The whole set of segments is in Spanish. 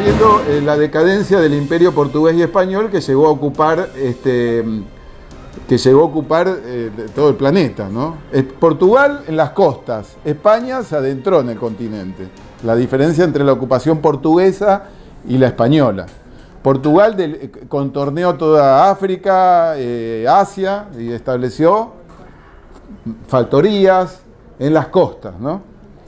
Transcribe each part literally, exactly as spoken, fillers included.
viendo eh, la decadencia del imperio portugués y español que llegó a ocupar, este, que llegó a ocupar eh, todo el planeta, ¿no? Portugal en las costas, España se adentró en el continente. La diferencia entre la ocupación portuguesa y la española. Portugal del, contorneó toda África, eh, Asia, y estableció factorías en las costas, ¿no?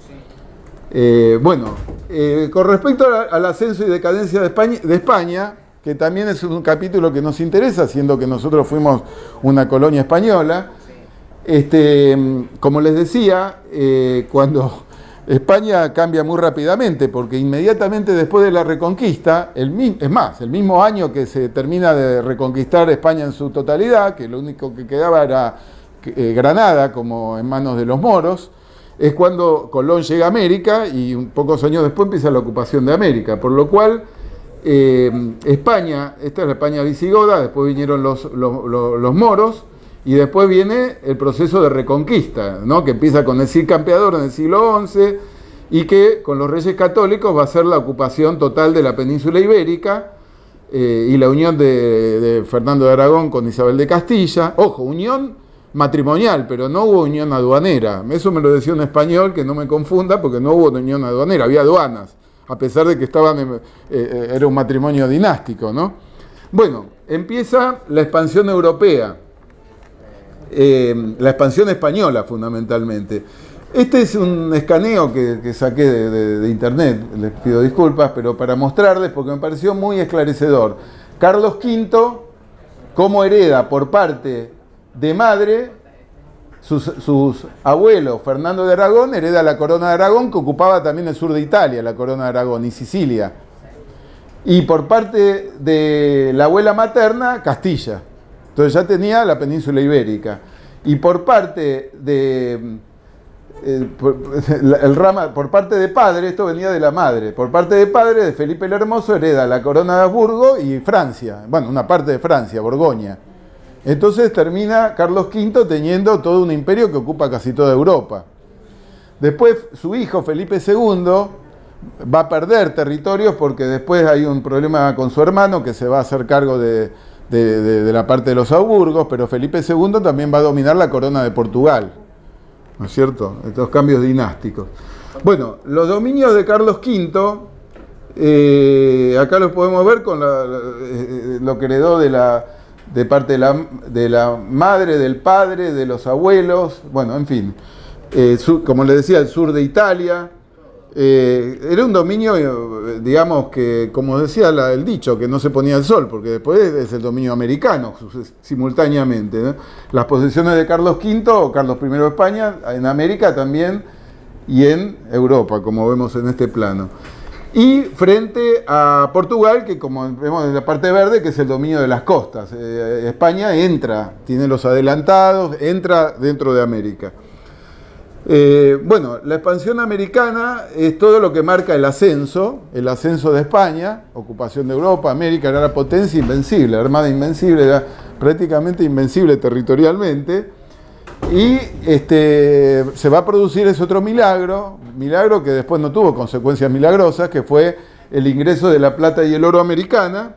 Eh, bueno, eh, con respecto a, al ascenso y decadencia de España, de España, que también es un capítulo que nos interesa, siendo que nosotros fuimos una colonia española, este, como les decía, eh, cuando España cambia muy rápidamente, porque inmediatamente después de la Reconquista, el, es más, el mismo año que se termina de reconquistar España en su totalidad, que lo único que quedaba era eh, Granada, como en manos de los moros, es cuando Colón llega a América y un pocos años después empieza la ocupación de América, por lo cual eh, España, esta es la España visigoda, después vinieron los, los, los, los moros y después viene el proceso de reconquista, ¿no? Que empieza con el Cid Campeador en el siglo once y que con los reyes católicos va a ser la ocupación total de la península ibérica eh, y la unión de, de Fernando de Aragón con Isabel de Castilla. Ojo, unión matrimonial, pero no hubo unión aduanera. Eso me lo decía un español, que no me confunda, porque no hubo unión aduanera, había aduanas, a pesar de que estaban en, eh, era un matrimonio dinástico, ¿no? Bueno, empieza la expansión europea, eh, la expansión española fundamentalmente. Este es un escaneo que, que saqué de, de, de internet, les pido disculpas, pero para mostrarles, porque me pareció muy esclarecedor. Carlos quinto, cómo hereda por parte de madre, sus, sus abuelos, Fernando de Aragón, hereda la corona de Aragón, que ocupaba también el sur de Italia, la corona de Aragón, y Sicilia. Y por parte de la abuela materna, Castilla. Entonces ya tenía la península ibérica. Y por parte de... Eh, por, el rama, por parte de padre, esto venía de la madre, por parte de padre de Felipe el Hermoso, hereda la corona de Habsburgo y Francia. Bueno, una parte de Francia, Borgoña. Entonces termina Carlos quinto teniendo todo un imperio que ocupa casi toda Europa. Después su hijo Felipe segundo va a perder territorios porque después hay un problema con su hermano que se va a hacer cargo de, de, de, de la parte de los Habsburgos, pero Felipe segundo también va a dominar la corona de Portugal, ¿no es cierto? Estos cambios dinásticos. Bueno, los dominios de Carlos quinto, eh, acá los podemos ver con la, eh, lo que heredó de la... de parte de la, de la madre, del padre, de los abuelos, bueno, en fin, eh, sur, como les decía, el sur de Italia, eh, era un dominio, eh, digamos que, como decía la, el dicho, que no se ponía el sol, porque después es el dominio americano, simultáneamente, ¿no? Las posesiones de Carlos quinto, o Carlos primero de España, en América también, y en Europa, como vemos en este plano. Y frente a Portugal, que como vemos en la parte verde, que es el dominio de las costas. Eh, España entra, tiene los adelantados, entra dentro de América. Eh, bueno, la expansión americana es todo lo que marca el ascenso, el ascenso de España, ocupación de Europa, América, era la potencia invencible, la armada invencible, era prácticamente invencible territorialmente. Y este, se va a producir ese otro milagro, milagro que después no tuvo consecuencias milagrosas, que fue el ingreso de la plata y el oro americana,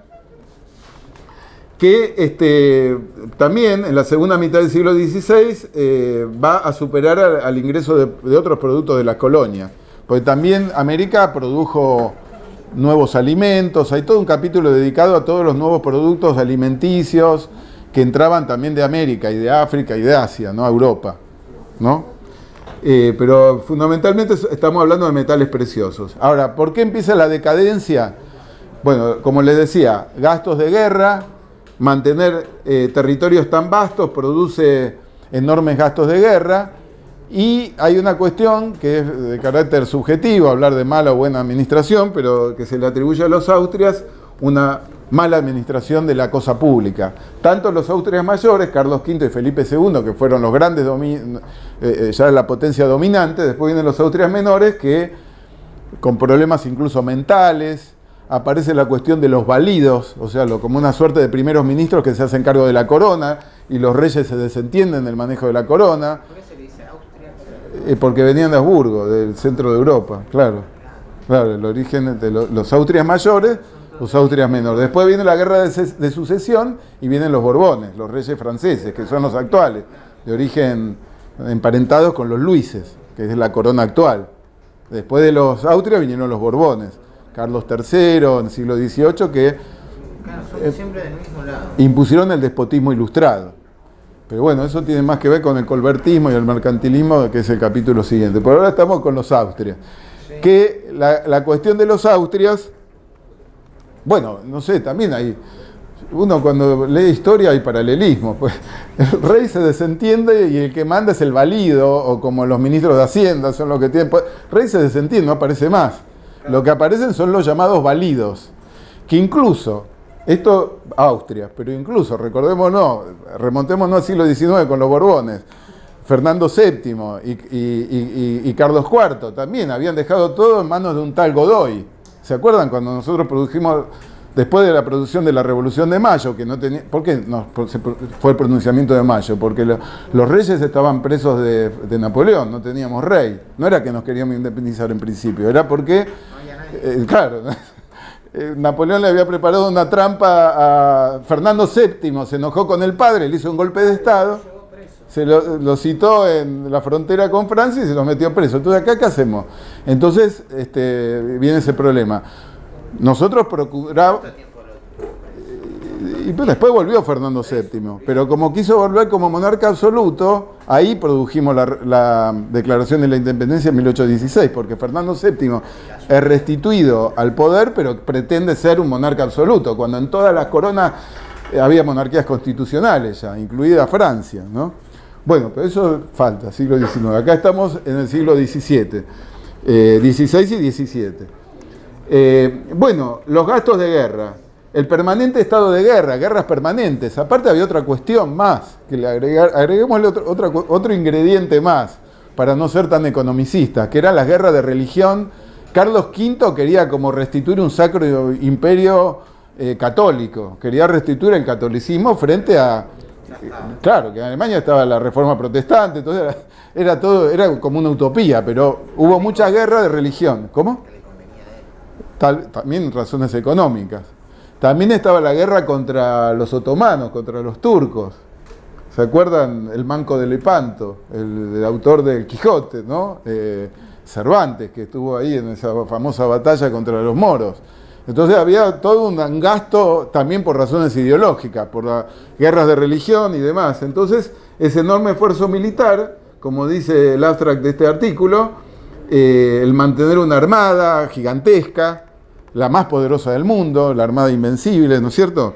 que este, también en la segunda mitad del siglo dieciséis eh, va a superar al, al ingreso de, de otros productos de las colonias, porque también América produjo nuevos alimentos, hay todo un capítulo dedicado a todos los nuevos productos alimenticios, que entraban también de América y de África y de Asia, ¿no? A Europa, ¿no? Eh, pero fundamentalmente estamos hablando de metales preciosos. Ahora, ¿por qué empieza la decadencia? Bueno, como les decía, gastos de guerra, mantener eh, territorios tan vastos produce enormes gastos de guerra, y hay una cuestión que es de carácter subjetivo, hablar de mala o buena administración, pero que se le atribuye a los Austrias una mala administración de la cosa pública. Tanto los Austrias mayores, Carlos quinto y Felipe segundo, que fueron los grandes, eh, eh, ya la potencia dominante, después vienen los Austrias menores, que con problemas incluso mentales, aparece la cuestión de los validos, o sea, lo, como una suerte de primeros ministros que se hacen cargo de la corona, y los reyes se desentienden del manejo de la corona. ¿Por qué se le dice Austria? Eh, porque venían de Habsburgo, del centro de Europa, claro. Claro, el origen de los, los Austrias mayores, los Austrias menores. Después viene la guerra de, de sucesión y vienen los Borbones, los reyes franceses, que son los actuales, de origen emparentados con los Luises, que es la corona actual. Después de los Austrias vinieron los Borbones, Carlos tercero en el siglo dieciocho, que claro, son siempre del mismo lado. Impusieron el despotismo ilustrado. Pero bueno, eso tiene más que ver con el colbertismo y el mercantilismo, que es el capítulo siguiente. Por ahora estamos con los Austrias. Sí. Que la, la cuestión de los Austrias, bueno, no sé, también hay... Uno cuando lee historia hay paralelismo, pues el rey se desentiende y el que manda es el valido, o como los ministros de Hacienda son los que tienen... Pues, el rey se desentiende, no aparece más. Lo que aparecen son los llamados validos, que incluso, esto Austria, pero incluso, recordémonos, remontémonos al siglo diecinueve con los Borbones, Fernando séptimo y, y, y, y Carlos cuarto también habían dejado todo en manos de un tal Godoy. ¿Se acuerdan cuando nosotros produjimos... Después de la producción de la Revolución de Mayo, que no tenía... ¿Por qué no fue el pronunciamiento de Mayo? Porque lo, los reyes estaban presos de, de Napoleón, no teníamos rey. No era que nos queríamos independizar en principio, era porque... Eh, claro, Napoleón le había preparado una trampa a Fernando séptimo, se enojó con el padre, le hizo un golpe de Estado, se lo, lo citó en la frontera con Francia y se lo metió preso. Entonces, ¿acá qué hacemos? Entonces, este, viene ese problema. Nosotros procuramos... Y después volvió Fernando séptimo, pero como quiso volver como monarca absoluto, ahí produjimos la, la declaración de la independencia en mil ochocientos dieciséis, porque Fernando séptimo es restituido al poder, pero pretende ser un monarca absoluto, cuando en todas las coronas había monarquías constitucionales ya, incluida Francia, ¿no? Bueno, pero eso falta, siglo diecinueve. Acá estamos en el siglo diecisiete, eh, dieciséis y diecisiete. Eh, bueno, los gastos de guerra, el permanente estado de guerra, guerras permanentes. Aparte había otra cuestión más, que le agregar, agreguémosle otro, otro, otro ingrediente más, para no ser tan economicistas, que eran las guerras de religión. Carlos quinto quería como restituir un sacro imperio eh, católico, quería restituir el catolicismo frente a... Eh, claro, que en Alemania estaba la reforma protestante, entonces era, era todo, era como una utopía, pero hubo muchas guerras de religión. ¿Cómo? Tal, también razones económicas. También estaba la guerra contra los otomanos, contra los turcos. ¿Se acuerdan? El Manco de Lepanto, el, el autor del Quijote, ¿no? Eh, Cervantes, que estuvo ahí en esa famosa batalla contra los moros. Entonces había todo un gasto también por razones ideológicas, por las guerras de religión y demás. Entonces, ese enorme esfuerzo militar, como dice el abstract de este artículo, eh, el mantener una armada gigantesca, la más poderosa del mundo, la Armada Invencible, ¿no es cierto?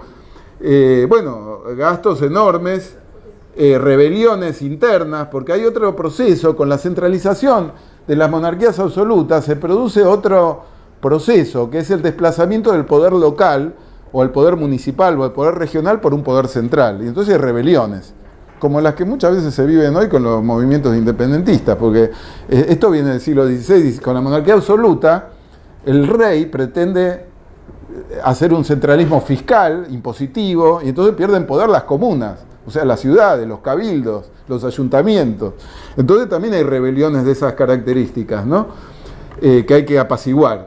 Eh, bueno, gastos enormes, eh, rebeliones internas, porque hay otro proceso, con la centralización de las monarquías absolutas, se produce otro proceso, que es el desplazamiento del poder local, o el poder municipal, o el poder regional, por un poder central. Y entonces hay rebeliones, como las que muchas veces se viven hoy con los movimientos independentistas, porque eh, esto viene del siglo dieciséis, con la monarquía absoluta, el rey pretende hacer un centralismo fiscal, impositivo, y entonces pierden poder las comunas, o sea, las ciudades, los cabildos, los ayuntamientos. Entonces también hay rebeliones de esas características, ¿no? Eh, que hay que apaciguar.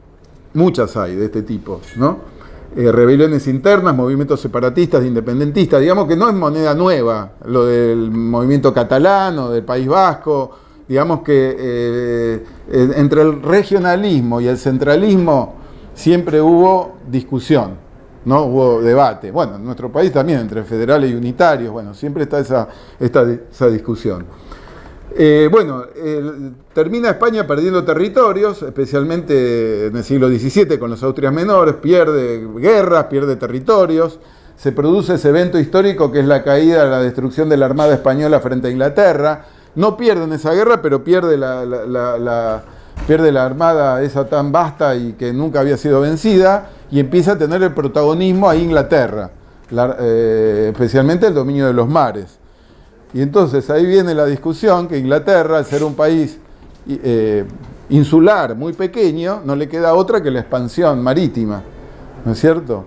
Muchas hay de este tipo, ¿no? Eh, rebeliones internas, movimientos separatistas, independentistas. Digamos que no es moneda nueva lo del movimiento catalán o del País Vasco. Digamos que eh, entre el regionalismo y el centralismo siempre hubo discusión, ¿no? Hubo debate. Bueno, en nuestro país también, entre federales y unitarios, bueno, siempre está esa, esta, esa discusión. Eh, bueno, eh, termina España perdiendo territorios, especialmente en el siglo diecisiete con los Austrias menores, pierde guerras, pierde territorios. Se produce ese evento histórico que es la caída, la destrucción de la Armada Española frente a Inglaterra. No pierden esa guerra, pero pierde la, la, la, la, pierde la armada esa tan vasta y que nunca había sido vencida, y empieza a tener el protagonismo ahí Inglaterra, la, eh, especialmente el dominio de los mares. Y entonces ahí viene la discusión que Inglaterra, al ser un país eh, insular, muy pequeño, no le queda otra que la expansión marítima, ¿no es cierto?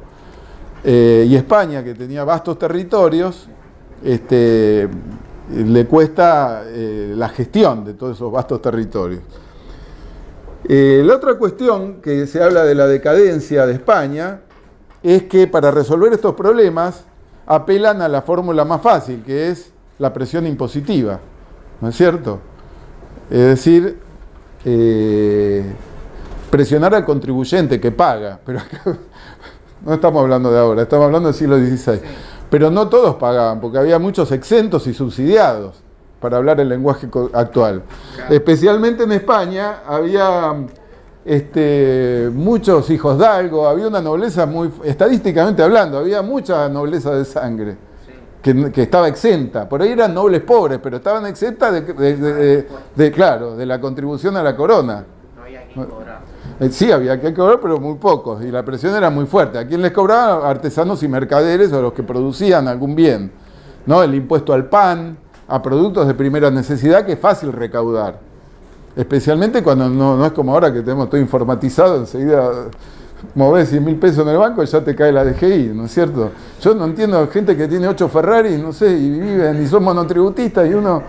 Eh, y España, que tenía vastos territorios, este... le cuesta eh, la gestión de todos esos vastos territorios. Eh, la otra cuestión que se habla de la decadencia de España es que para resolver estos problemas apelan a la fórmula más fácil, que es la presión impositiva, ¿no es cierto? Es decir, eh, presionar al contribuyente que paga, pero acá no estamos hablando de ahora, estamos hablando del siglo dieciséis. Sí. Pero no todos pagaban, porque había muchos exentos y subsidiados, para hablar el lenguaje actual. Claro. Especialmente en España había este, muchos hijos de algo, había una nobleza muy, estadísticamente hablando, había mucha nobleza de sangre. Que, que estaba exenta, por ahí eran nobles pobres, pero estaban exentas de, de, de, de, de, claro, de la contribución a la corona. No había que cobrar. Sí, había que cobrar, pero muy pocos, y la presión era muy fuerte. ¿A quién les cobraban? Artesanos y mercaderes o los que producían algún bien, ¿no? El impuesto al pan, a productos de primera necesidad, que es fácil recaudar. Especialmente cuando no, no es como ahora que tenemos todo informatizado, enseguida movés cien mil pesos en el banco y ya te cae la D G I, ¿no es cierto? Yo no entiendo gente que tiene ocho Ferrari, no sé, y viven y son monotributistas y uno,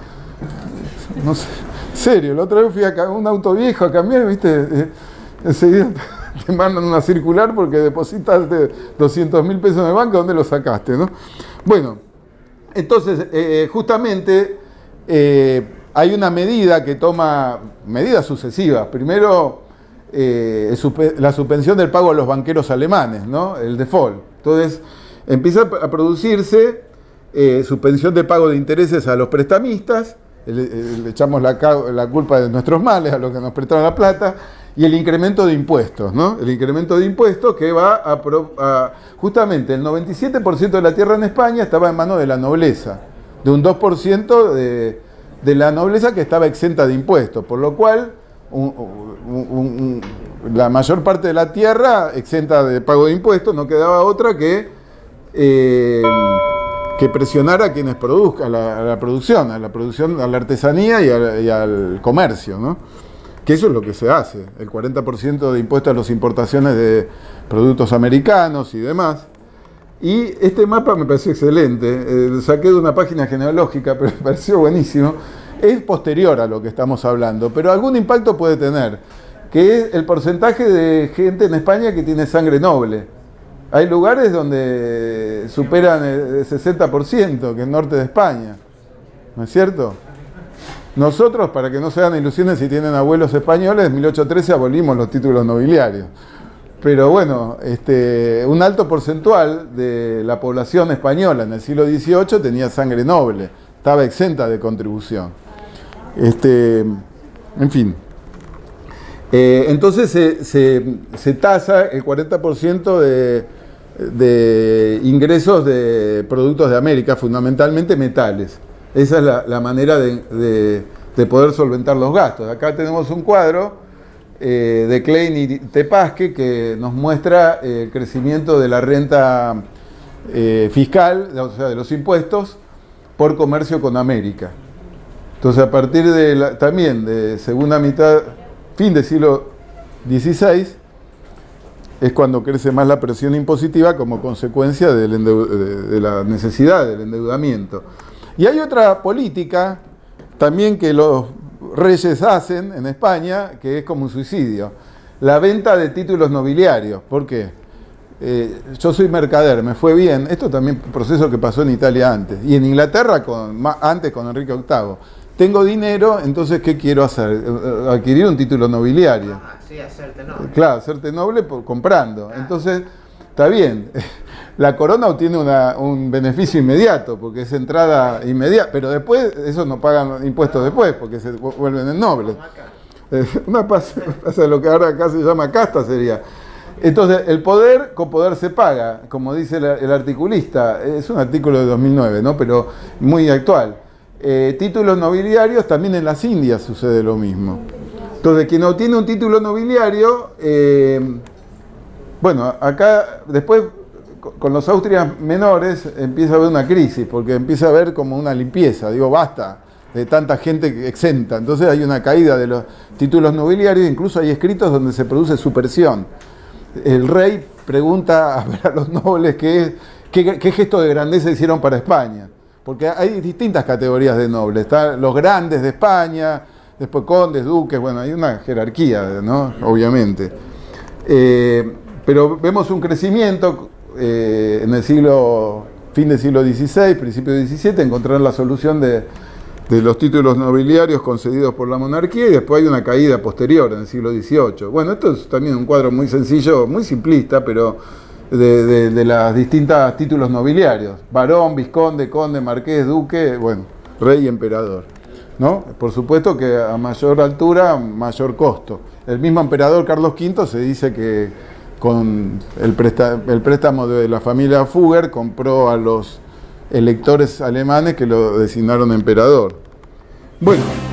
no sé, serio, la otra vez fui a un auto viejo a cambiar, viste, eh, enseguida te mandan una circular porque depositaste doscientos mil pesos en el banco, ¿dónde lo sacaste, no? Bueno, entonces, eh, justamente eh, hay una medida que toma, medidas sucesivas, primero Eh, la suspensión del pago a los banqueros alemanes, ¿no? El default. Entonces, empieza a producirse eh, suspensión de pago de intereses a los prestamistas, le, le echamos la, la culpa de nuestros males a los que nos prestaron la plata, y el incremento de impuestos, ¿no? El incremento de impuestos que va a, a justamente el noventa y siete por ciento de la tierra en España estaba en manos de la nobleza, de un dos por ciento de, de la nobleza que estaba exenta de impuestos, por lo cual Un, un, un, la mayor parte de la tierra exenta de pago de impuestos, no quedaba otra que, eh, que presionar a quienes produzcan, a la, a la producción, a la producción, a la artesanía y, a, y al comercio, ¿no? Que eso es lo que se hace, el cuarenta por ciento de impuestos a las importaciones de productos americanos y demás. Y este mapa me pareció excelente, eh, lo saqué de una página genealógica, pero me pareció buenísimo. Es posterior a lo que estamos hablando, pero algún impacto puede tener, que es el porcentaje de gente en España que tiene sangre noble. Hay lugares donde superan el sesenta por ciento, que es norte de España, ¿no es cierto? Nosotros, para que no se hagan ilusiones si tienen abuelos españoles, en mil ochocientos trece abolimos los títulos nobiliarios. Pero bueno, este, un alto porcentual de la población española en el siglo dieciocho tenía sangre noble, estaba exenta de contribución. Este, en fin, eh, entonces se, se, se tasa el cuarenta por ciento de, de ingresos de productos de América, fundamentalmente metales. Esa es la, la manera de, de, de poder solventar los gastos. Acá tenemos un cuadro eh, de Klein y Tepasque que nos muestra el crecimiento de la renta eh, fiscal, o sea, de los impuestos, por comercio con América. Entonces, a partir de la, también de segunda mitad, fin del siglo dieciséis, es cuando crece más la presión impositiva como consecuencia del de, de la necesidad del endeudamiento. Y hay otra política también que los reyes hacen en España, que es como un suicidio: la venta de títulos nobiliarios. ¿Por qué? Eh, yo soy mercader, me fue bien. Esto también es un proceso que pasó en Italia antes. Y en Inglaterra con, antes con Enrique octavo. Tengo dinero, entonces ¿qué quiero hacer? Adquirir un título nobiliario. Ah, sí, hacerte noble. Claro, hacerte noble por, comprando. Claro. Entonces, está bien. La corona obtiene una, un beneficio inmediato, porque es entrada inmediata, pero después, eso no pagan impuestos después, porque se vuelven en nobles. Una pasa, pasa lo que ahora acá se llama casta, sería. Entonces, el poder con poder se paga, como dice el, el articulista. Es un artículo de dos mil nueve, ¿no? Pero muy actual. Eh, títulos nobiliarios, también en las Indias sucede lo mismo. Entonces, quien obtiene un título nobiliario, eh, bueno, acá después con los Austrias menores empieza a haber una crisis, porque empieza a haber como una limpieza, digo, basta de tanta gente exenta. Entonces hay una caída de los títulos nobiliarios, incluso hay escritos donde se produce supresión. El rey pregunta a, ver a los nobles qué, qué, qué gesto de grandeza hicieron para España. Porque hay distintas categorías de nobles. Están los grandes de España, después condes, duques, bueno, hay una jerarquía, ¿no? Obviamente. Eh, pero vemos un crecimiento eh, en el siglo, fin del siglo dieciséis, principio del diecisiete, encontrar la solución de, de los títulos nobiliarios concedidos por la monarquía, y después hay una caída posterior en el siglo dieciocho. Bueno, esto es también un cuadro muy sencillo, muy simplista, pero de, de, de las distintas títulos nobiliarios: barón, vizconde, conde, marqués, duque, bueno, rey y emperador, ¿no? Por supuesto que a mayor altura, mayor costo. El mismo emperador Carlos quinto se dice que con el, presta, el préstamo de la familia Fugger compró a los electores alemanes que lo designaron emperador. Bueno.